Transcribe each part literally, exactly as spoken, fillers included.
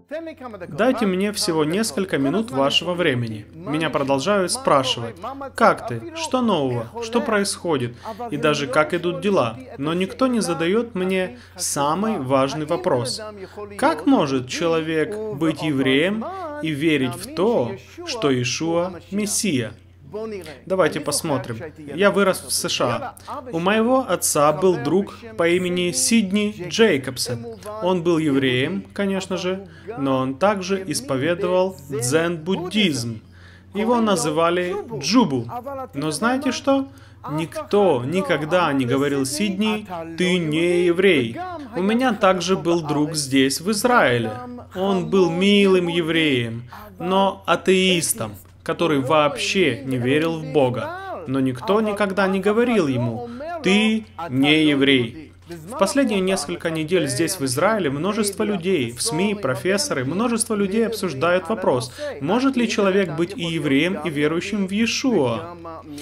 Дайте мне всего несколько минут вашего времени. Меня продолжают спрашивать, как ты, что нового, что происходит, и даже как идут дела. Но никто не задает мне самый важный вопрос. Как может человек быть евреем и верить в то, что Иешуа – Мессия? Давайте посмотрим. Я вырос в США. У моего отца был друг по имени Сидни Джейкобсон. Он был евреем, конечно же, но он также исповедовал дзен-буддизм. Его называли Джубу. Но знаете что? Никто никогда не говорил Сидни: «Ты не еврей». У меня также был друг здесь, в Израиле. Он был милым евреем, но атеистом, который вообще не верил в Бога. Но никто никогда не говорил ему: «Ты не еврей». В последние несколько недель здесь, в Израиле, множество людей, в СМИ, профессоры, множество людей обсуждают вопрос, может ли человек быть и евреем, и верующим в Иешуа.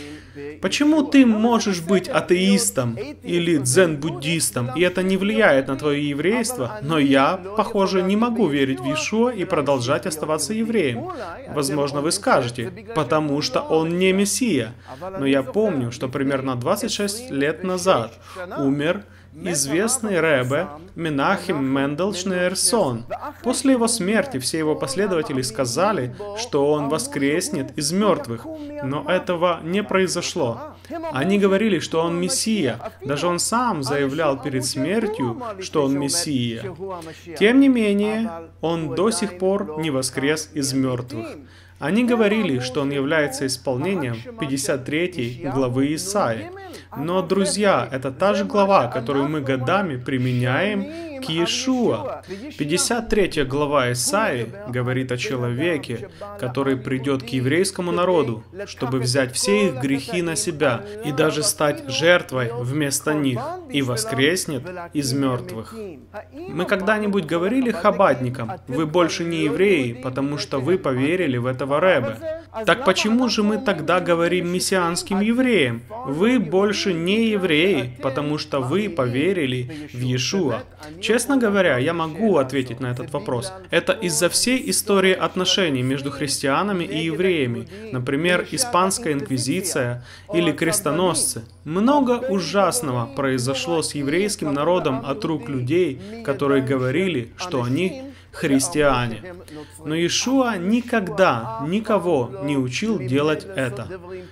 Почему ты можешь быть атеистом или дзен-буддистом, и это не влияет на твое еврейство, но я, похоже, не могу верить в Иешуа и продолжать оставаться евреем? Возможно, вы скажете, потому что он не Мессия. Но я помню, что примерно двадцать шесть лет назад умер известный ребе Менахем Мендел Шнеерсон. После его смерти все его последователи сказали, что он воскреснет из мертвых, но этого не произошло. Они говорили, что он Мессия, даже он сам заявлял перед смертью, что он Мессия. Тем не менее, он до сих пор не воскрес из мертвых. Они говорили, что он является исполнением пятьдесят третьей главы Исаии. Но, друзья, это та же глава, которую мы годами применяем к Иешуа. пятьдесят третья глава Исаии говорит о человеке, который придет к еврейскому народу, чтобы взять все их грехи на себя и даже стать жертвой вместо них, и воскреснет из мертвых. Мы когда-нибудь говорили хабадникам: «Вы больше не евреи, потому что вы поверили в этого ребе». Так почему же мы тогда говорим мессианским евреям: «Вы больше не евреи, потому что вы поверили в Иешуа»? Честно говоря, я могу ответить на этот вопрос. Это из-за всей истории отношений между христианами и евреями, например, Испанская инквизиция или крестоносцы. Много ужасного произошло с еврейским народом от рук людей, которые говорили, что они христиане. Но Иешуа никогда никого не учил делать это.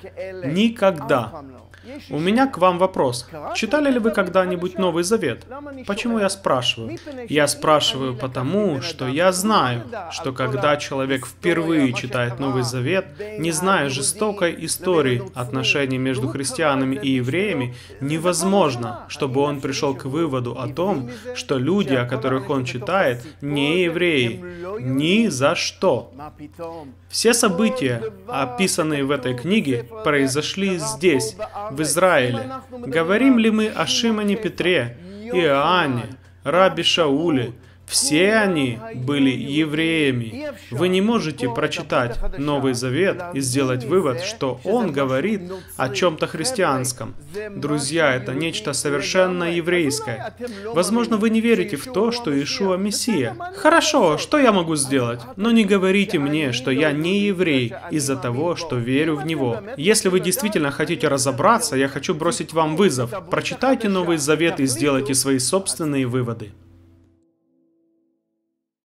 Никогда. У меня к вам вопрос. Читали ли вы когда-нибудь Новый Завет? Почему я спрашиваю? Я спрашиваю потому, что я знаю, что когда человек впервые читает Новый Завет, не зная жестокой истории отношений между христианами и евреями, невозможно, чтобы он пришел к выводу о том, что люди, о которых он читает, не евреи. Ни за что. Все события, описанные в этой книге, произошли здесь, в Израиле. Говорим ли мы о Шимоне Петре, Иоанне, Раби Шауле? Все они были евреями. Вы не можете прочитать Новый Завет и сделать вывод, что он говорит о чем-то христианском. Друзья, это нечто совершенно еврейское. Возможно, вы не верите в то, что Иешуа Мессия. Хорошо, что я могу сделать? Но не говорите мне, что я не еврей из-за того, что верю в Него. Если вы действительно хотите разобраться, я хочу бросить вам вызов. Прочитайте Новый Завет и сделайте свои собственные выводы.